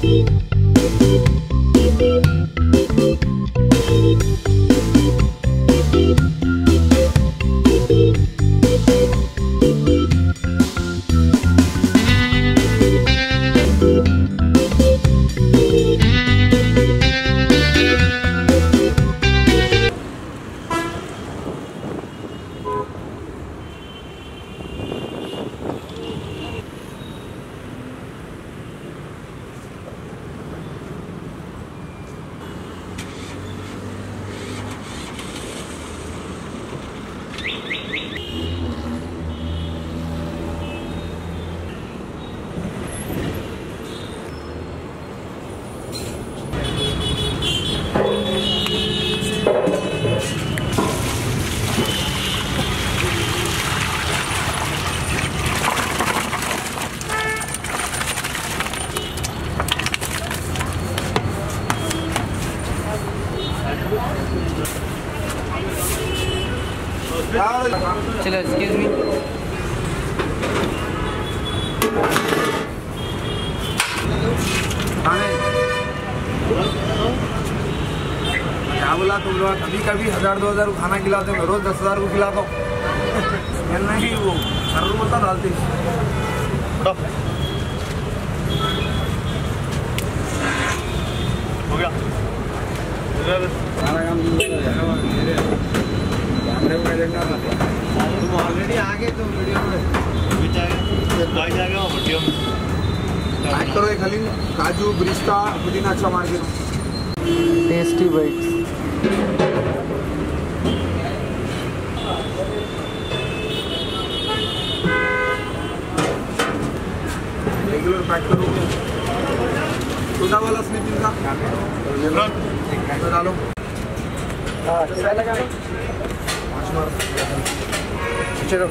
चलो excuse me क्या बोला तुम लोग? कभी कभी 1000-2000 को खाना खिलाते हो, रोज 10,000 को खिलाता हूँ। नहीं वो सर बोलता डालते हो गया तुम ऑलरेडी आ गए तो वीडियो में करो। खाली काजू ब्रिस्ता पुदीना अच्छा मार के टेस्टी बाइट्स रेगुलर पैक करो। छोटा वाला स्लीपिंग का डालो। चलो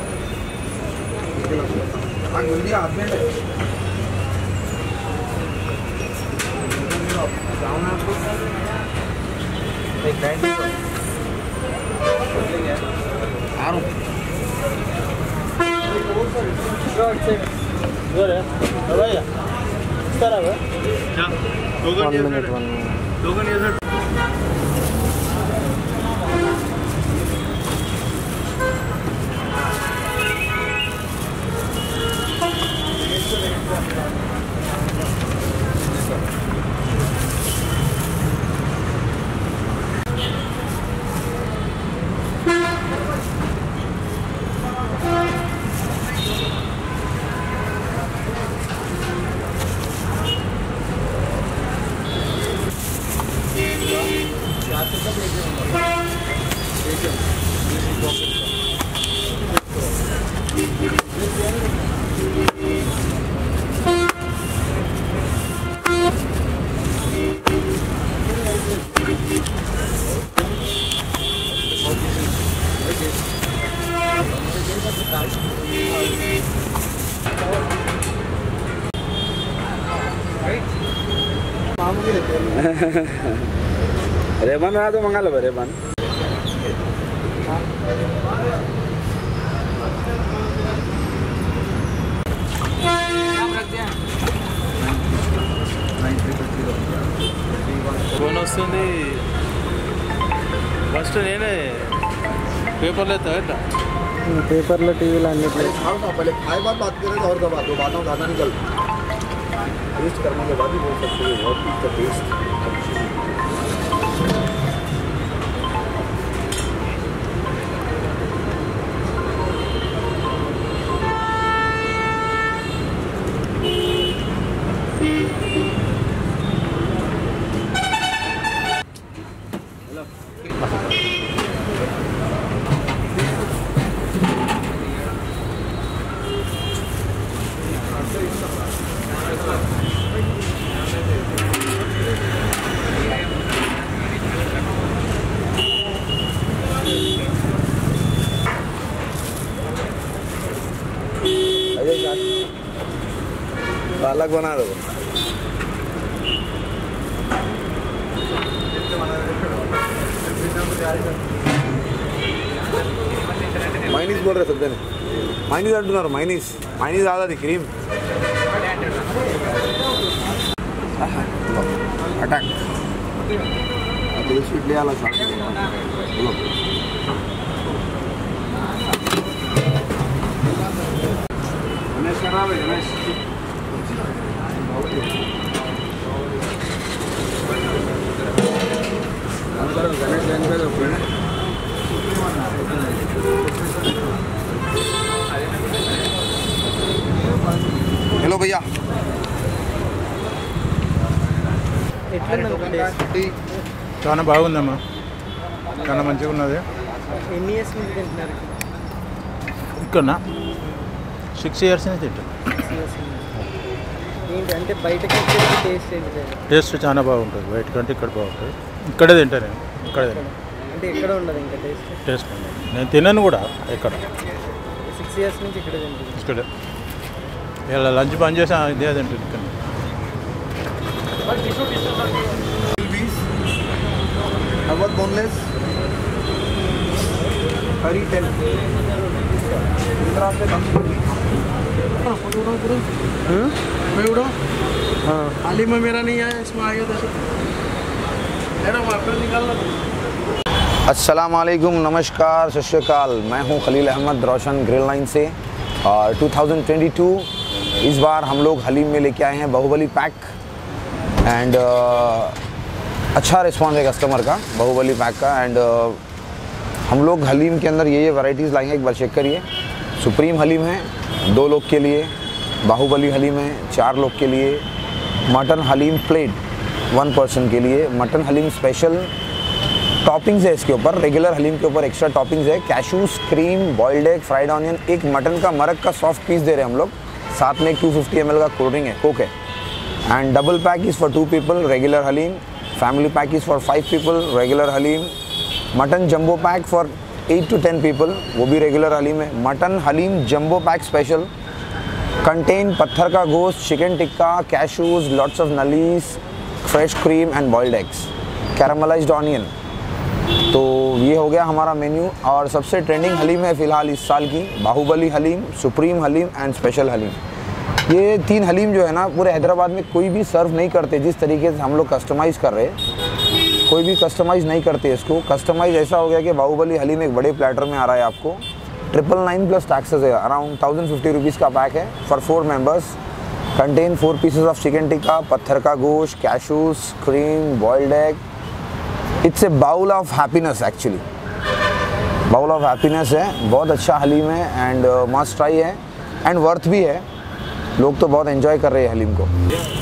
रेमन रहा तो मंगा लो रेमन। फोन वस्तुंदी फस्ट నేనే పేపర్లో ఎత్తా పేపర్లో టీవీలో అన్నిట్లో पहले खाए बात करें और दबा दो बातों ज़्यादा निकल टेस्ट करने के बाद ही बोल सकते हो बहुत इसका टेस्ट अलग बना दो। మైనీస్ बोल रहे सब మైనీస్ అంటున్నారు మైనీస్ మైనీస్ కాదు అది క్రీమ్ अटैक तो स्वीट ले आला साथ बोलो गणेश खराब है गणेश गणेश जैन का हेलो भैया చాలా బాగుందమ్మా చాలా మంచిగా ఉన్నది ఎన్ని ఇయర్స్ నుంచి తింటున్నారు ఇక్కడ 6 years నుంచి తింటాం ఏంటి అంటే బయటకి టేస్ట్ ఏంటి టేస్ట్ చాలా బాగుంటుంది బయట కంటే ఇక్కడ బాగుంటుంది ఇక్కడే తింటా నేను ఇక్కడే తింటాను అంటే ఎక్కడ ఉండదు ఇంకా టేస్ట్ నేను తినను కూడా ఎక్కడ 6 years నుంచి ఇక్కడ తింటుంది ఇక్కడే ఇలా లంచ్ బంద్ చేసి ఇదే తింటుంది ఇక్కడ What boneless? हरी 10 हाली में मेरा नहीं आया इसमें आ गया था निकाल लो अस्सलाम वालेकुम, नमस्कार, सत श्री अकाल। मैं हूं खलील अहमद रोशन ग्रिल लाइन से। और 2022 इस बार हम लोग हलीम में लेके आए हैं बाहुबली पैक एंड अच्छा रिस्पॉन्स है कस्टमर का बाहुबली पैक का। एंड हम लोग हलीम के अंदर ये वैरायटीज़ लाएंगे, एक बार चेक करिए। सुप्रीम हलीम है 2 लोग के लिए, बाहुबली हलीम है 4 लोग के लिए, मटन हलीम प्लेट 1 पर्सन के लिए, मटन हलीम स्पेशल टॉपिंग्स है इसके ऊपर, रेगुलर हलीम के ऊपर एक्स्ट्रा टॉपिंग्स है, cashews, cream, boiled egg, fried onion, एक मटन का मरक का सॉफ्ट पीस दे रहे हैं हम लोग, साथ में 250 ml का कोल्ड ड्रिंक है, कोक है। And double pack is for 2 people regular haleem, family pack is for 5 people regular haleem, mutton jumbo pack for 8 to 10 people वो भी रेगुलर हलीम है। Mutton haleem jumbo pack special contain पत्थर का गोश्त, chicken tikka, cashews, lots of नलीस, fresh cream and boiled eggs, caramelised onion. तो ये हो गया हमारा मेन्यू। और सबसे ट्रेंडिंग हलीम है फ़िलहाल इस साल की Baahubali haleem, supreme haleem and special haleem. ये 3 हलीम जो है ना पूरे हैदराबाद में कोई भी सर्व नहीं करते जिस तरीके से हम लोग कस्टमाइज़ कर रहे हैं, कोई भी कस्टमाइज़ नहीं करते इसको। कस्टमाइज़ ऐसा हो गया कि बाहुबली हलीम एक बड़े प्लेटर में आ रहा है आपको, 999 प्लस टैक्सेस है, अराउंड 1050 रुपीज़ का पैक है for 4 members। Contain 4 pieces of chicken tikka, पत्थर का गोश्त, cashews, cream, boiled egg. It's a bowl of happiness, actually bowl of happiness है। बहुत अच्छा हलीम है एंड मस्ट ट्राई है एंड वर्थ भी है। लोग तो बहुत एंजॉय कर रहे हैं हलीम को।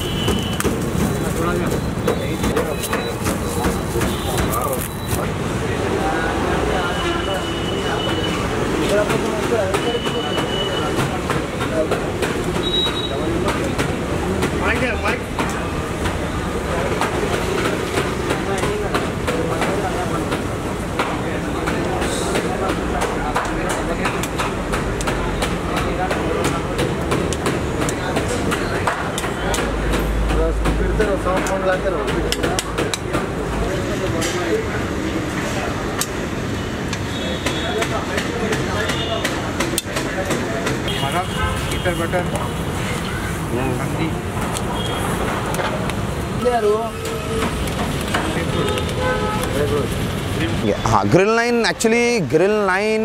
बटर हाँ, Grill Line actually Grill Line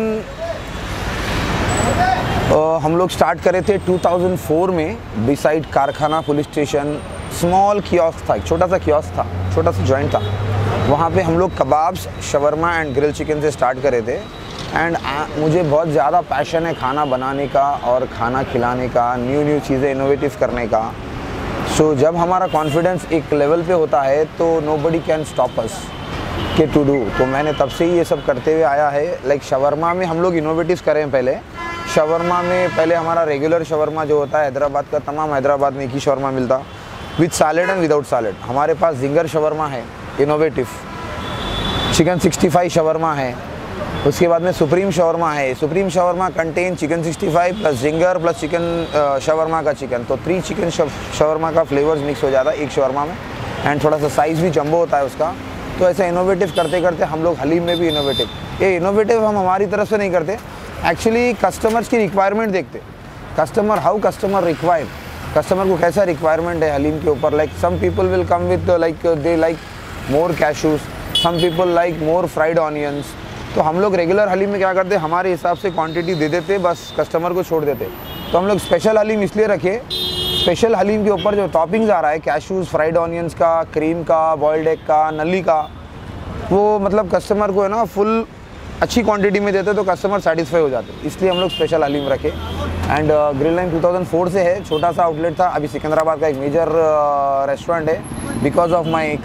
हम लोग स्टार्ट करे थे 2004 में बिसाइड कारखाना पुलिस स्टेशन। स्मॉल कियोस्क था, एक छोटा सा कियोस्क था, छोटा सा जॉइंट था। वहाँ पे हम लोग kebabs, shawarma and grill chicken से स्टार्ट करे थे। एंड मुझे बहुत ज़्यादा पैशन है खाना बनाने का और खाना खिलाने का, न्यू चीज़ें इनोवेटिव करने का। सो जब हमारा कॉन्फिडेंस एक लेवल पे होता है तो नोबडी कैन स्टॉप अस के टू डू। तो मैंने तब से ही ये सब करते हुए आया है। लाइक शवरमा में हम लोग इनोवेटिव करें पहले। शवरमा में पहले हमारा रेगुलर शवरमा जो होता है हैदराबाद का, तमाम हैदराबाद में एक ही शवरमा मिलता, with salad and without salad. हमारे पास जिंगर शवरमा है इनोवेटिव, चिकन 65 शवरमा है, उसके बाद में सुप्रीम शवरमा है। Supreme shawarma contain chicken 65 plus zinger plus chicken shawarma का चिकन, तो 3 चिकन शवरमा का फ्लेवर्स मिक्स हो जाता है एक शवरमा में। एंड थोड़ा सा साइज़ भी जंबो होता है उसका। तो ऐसे इनोवेटिव करते करते हम लोग हलीम में भी इनोवेटिव, ये इनोवेटिव हम हमारी तरफ से नहीं करते, एक्चुअली कस्टमर्स की रिक्वायरमेंट देखते। Customer how customer require, customer को कैसा रिक्वायरमेंट है हलीम के ऊपर। Like some people will come with like they like more cashews, some people like more fried onions. तो हम लोग रेगुलर हलीम में क्या करते, हमारे हिसाब से क्वांटिटी दे देते, बस कस्टमर को छोड़ देते। तो हम लोग स्पेशल हलीम इसलिए रखे, स्पेशल हलीम के ऊपर जो टॉपिंग्स आ रहा है कैशूज़, फ्राइड ऑनियंस का, क्रीम का, बॉइल्ड एग का, नली का, वो मतलब कस्टमर को है ना फुल अच्छी क्वांटिटी में देते तो कस्टमर सेटिस्फाई हो जाते, इसलिए हम लोग स्पेशल हलीम रखे। एंड ग्रिल लाइन 2004 से है, छोटा सा आउटलेट था, अभी सिकंदराबाद का एक मेजर रेस्टोरेंट है। Because of my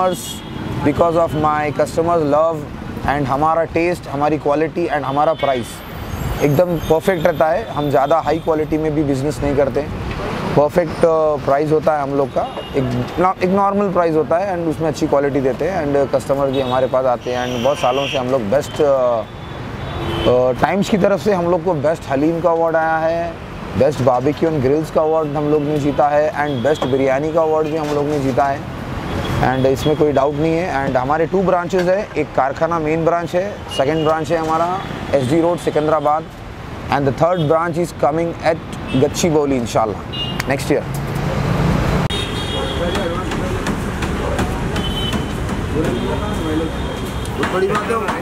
customers love and हमारा टेस्ट, हमारी क्वालिटी एंड हमारा प्राइस एकदम परफेक्ट रहता है। हम ज़्यादा हाई क्वालिटी में भी बिज़नेस नहीं करते, परफेक्ट प्राइस होता है हम लोग का, एक नॉर्मल प्राइस होता है एंड उसमें अच्छी क्वालिटी देते हैं एंड कस्टमर भी हमारे पास आते हैं। एंड बहुत सालों से हम लोग बेस्ट टाइम्स की तरफ से हम लोग को बेस्ट हलीम का अवार्ड आया है, बेस्ट बारबेक्यू एंड ग्रिल्स का अवार्ड हम लोग ने जीता है एंड बेस्ट बिरयानी का अवार्ड भी हम लोग ने जीता है। एंड इसमें कोई डाउट नहीं है। एंड हमारे 2 ब्रांचेज़ है, एक कारखाना मेन ब्रांच है, सेकेंड ब्रांच है हमारा SD road Secunderabad and the 3rd branch is coming at Gachibowli इंशाल्लाह नेक्स्ट ईयर। बड़ी बात है।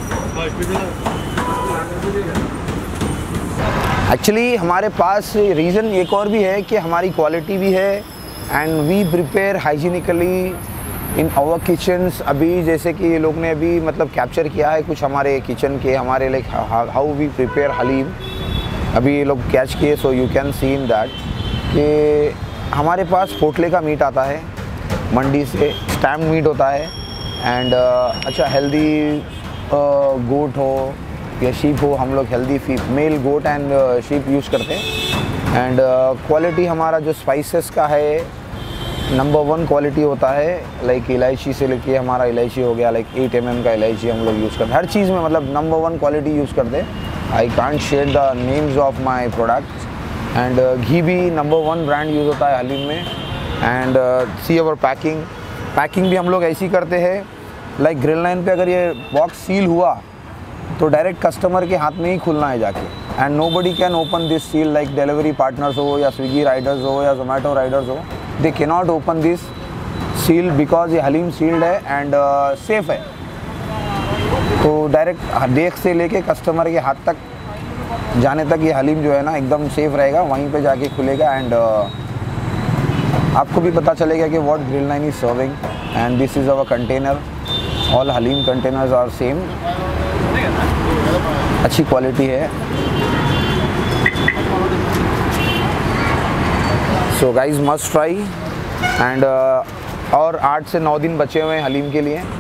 एक्चुअली हमारे पास रीज़न एक और भी है कि हमारी क्वालिटी भी है and we prepare hygienically in our kitchens. अभी जैसे कि ये लोग ने अभी मतलब कैप्चर किया है कुछ हमारे किचन के, हमारे like how we prepare haleem, अभी ये लोग कैच किए। So you can see in that कि हमारे पास पोटले का मीट आता है मंडी से, स्टैम्प मीट होता है एंड अच्छा हेल्दी गोट हो या शीप हो, हम लोग healthy male goat and sheep use करते हैं। एंड क्वालिटी हमारा जो स्पाइसेस का है नंबर 1 क्वालिटी होता है। लाइक इलायची से लेके हमारा इलायची हो गया, लाइक 8 mm का इलायची हम लोग यूज़ करते हैं, हर चीज़ में मतलब नंबर 1 क्वालिटी यूज़ करते हैं। I can't share the names of my products. And घी भी नंबर 1 ब्रांड यूज़ होता है हलीम में। एंड सी अवर पैकिंग भी हम लोग ऐसी करते हैं, लाइक ग्रिल लाइन पे अगर ये बॉक्स सील हुआ तो डायरेक्ट कस्टमर के हाथ में ही खुलना है जाके। And nobody can open this seal, like delivery partners हो या स्विगी राइडर्स हो या जोमेटो राइडर्स हो, they can not open this seal because ये हलीम सील्ड है एंड सेफ है। तो डायरेक्ट देख से लेके कस्टमर के हाथ तक जाने तक ये हलीम जो है ना एकदम सेफ रहेगा, वहीं पे जाके खुलेगा एंड आपको भी पता चलेगा कि what Grill Line is serving. And this is our container, all haleem containers are same, अच्छी क्वालिटी है। So guys must try. And और 8 से 9 दिन बचे हुए हैं हलीम के लिए।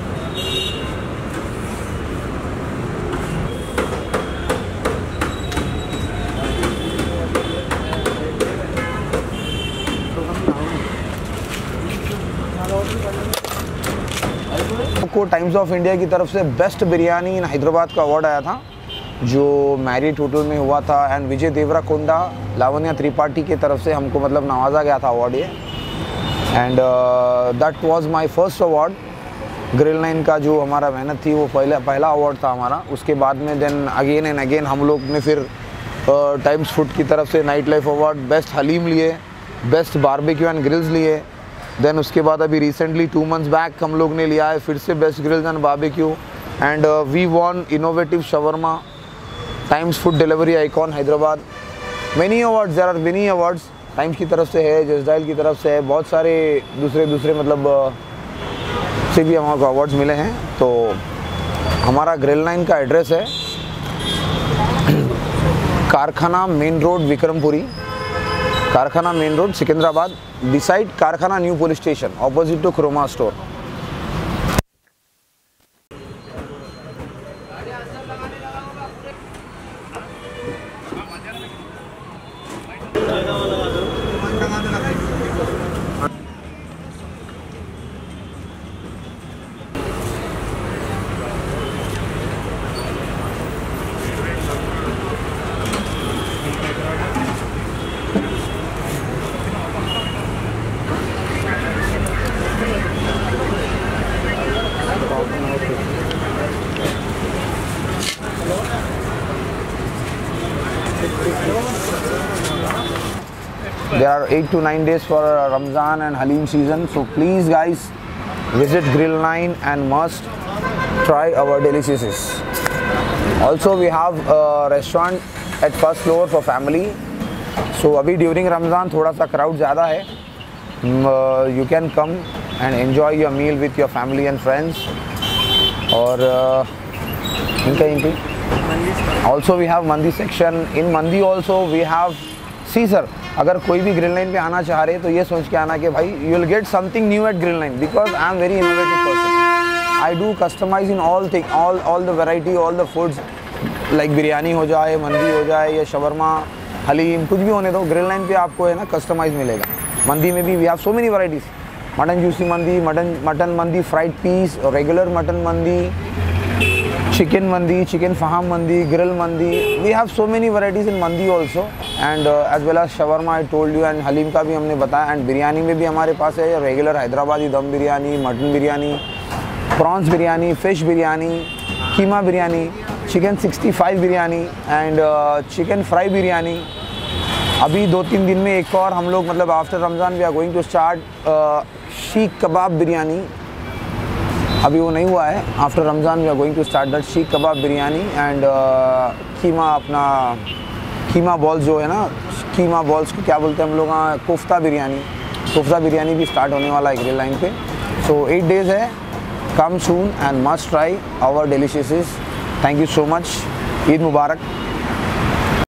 को टाइम्स ऑफ इंडिया की तरफ से बेस्ट बिरयानी इन हैदराबाद का अवार्ड आया था जो मैरिट होटल में हुआ था एंड विजय देवराकोंडा, लावण्या त्रिपाठी की तरफ से हमको मतलब नवाजा गया था अवार्ड ये। And that was my first award. Grill Line का जो हमारा मेहनत थी वो पहला अवार्ड था हमारा। उसके बाद में देन अगेन एंड अगेन हम लोग ने फिर टाइम्स फूड की तरफ से night life award, best haleem लिए, बेस्ट बारबेक्यू एंड ग्रिल्स लिए। देन उसके बाद अभी रिसेंटली 2 months बैक हम लोग ने लिया है फिर से best grills and barbecue. And we won innovative shawarma, Times food delivery icon Hyderabad. Many awards, there are many awards Times की तरफ से है, जसडाइल की तरफ से है, बहुत सारे दूसरे मतलब से भी हमारे को अवार्ड्स मिले हैं। तो हमारा ग्रिल लाइन का एड्रेस है कारखाना main road Vikrampuri, Karkhana main road Secunderabad, beside Karkhana new police station, opposite to Croma store. There are 8 to 9 days for Ramzan and Halim season. So please guys, visit Grill 9 and must try our delicacies. Also we have a restaurant at first floor for family. So अभी during Ramzan थोड़ा सा crowd ज़्यादा है. You can come and enjoy your meal with your family and friends. और इनका also we have Mandi section. In Mandi also we have, see sir, अगर कोई भी Grill 9 पे आना चाह रहे तो ये सोच के आना कि भाई you will get something new at Grill 9 because I am very innovative person. I do customize in all things, all the variety, all the foods, like biryani हो जाए, मंदी हो जाए या शवरमा, हलीम, कुछ भी होने दो, Grill 9 पे आपको है ना कस्टमाइज मिलेगा. मंदी में भी we have so many varieties. Mutton juicy मंदी, मटन मंदी, फ्राइड पीस, रेगुलर मटन मंदी, chicken mandi, chicken faham mandi, grill mandi. We have so many varieties in mandi also, and as well as shawarma I told you, and halim का भी हमने बताया, and biryani में भी हमारे पास है regular Hyderabadi dum biryani, mutton biryani, prawns biryani, fish biryani, keema biryani, chicken 65 biryani and chicken fry biryani. अभी 2-3 दिन में एक और हम लोग मतलब after Ramzan we are going to start seekh kebab biryani. अभी वो नहीं हुआ है. After Ramzan we are going to start that seekh kebab biryani and keema, अपना कीमा बॉल्स जो है ना, कीमा बॉल्स को क्या बोलते हैं हम लोग, कोफ्ता बिरयानी भी स्टार्ट होने वाला है ग्रिल लाइन पे. सो 8 days है. Come soon and must try our delicious. Thank you so much. Eid Mubarak.